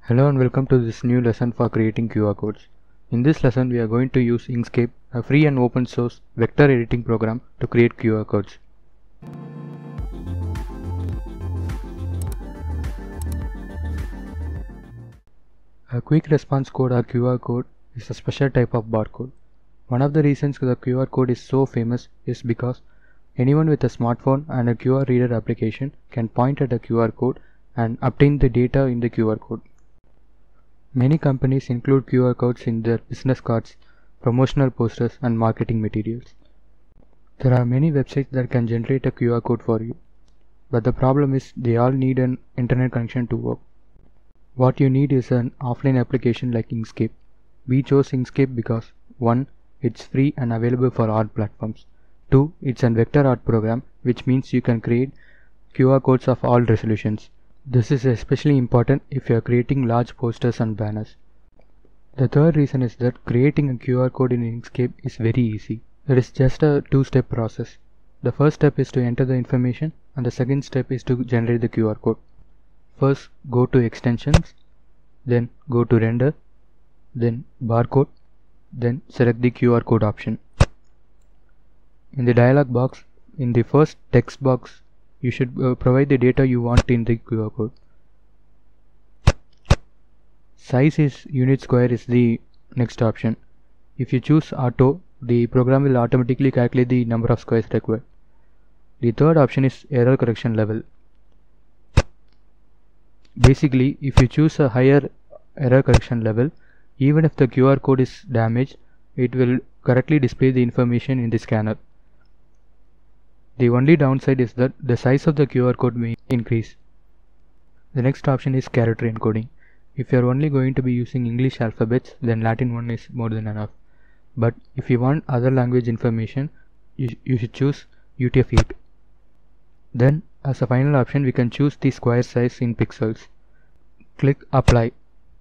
Hello and welcome to this new lesson for creating QR codes. In this lesson we are going to use Inkscape, a free and open source vector editing program to create QR codes. A quick response code or QR code is a special type of barcode. One of the reasons the QR code is so famous is because anyone with a smartphone and a QR reader application can point at a QR code and obtain the data in the QR code. Many companies include QR codes in their business cards, promotional posters, and marketing materials. There are many websites that can generate a QR code for you, but the problem is they all need an internet connection to work. What you need is an offline application like Inkscape. We chose Inkscape because 1. It's free and available for all platforms. 2. It's a vector art program, which means you can create QR codes of all resolutions. This is especially important if you are creating large posters and banners. The third reason is that creating a QR code in Inkscape is very easy. It is just a two-step process. The first step is to enter the information and the second step is to generate the QR code. First, go to extensions, then go to render, then barcode, then select the QR code option. In the dialog box, in the first text box, you should provide the data you want in the QR code. Size is unit square is the next option. If you choose auto, the program will automatically calculate the number of squares required. The third option is error correction level. Basically, if you choose a higher error correction level, even if the QR code is damaged, it will correctly display the information in the scanner. The only downside is that the size of the QR code may increase. The next option is character encoding. If you are only going to be using English alphabets, then Latin one is more than enough. But if you want other language information, you should choose UTF-8. Then, as a final option, we can choose the square size in pixels. Click Apply.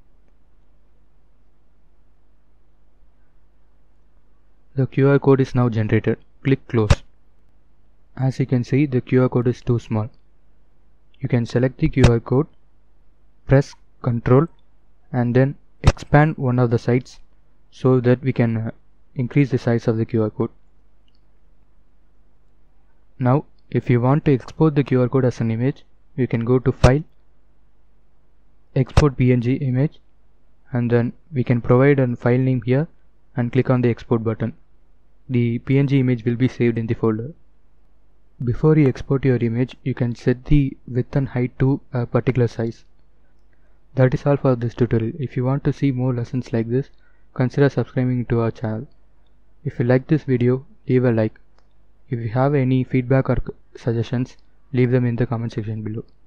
The QR code is now generated. Click Close. As you can see, the QR code is too small. You can select the QR code, press Ctrl and then expand one of the sides so that we can increase the size of the QR code. Now, if you want to export the QR code as an image, you can go to File, Export PNG Image, and then we can provide a file name here and click on the Export button. The PNG image will be saved in the folder. Before you export your image, you can set the width and height to a particular size. That is all for this tutorial. If you want to see more lessons like this, consider subscribing to our channel. If you like this video, leave a like. If you have any feedback or suggestions, leave them in the comment section below.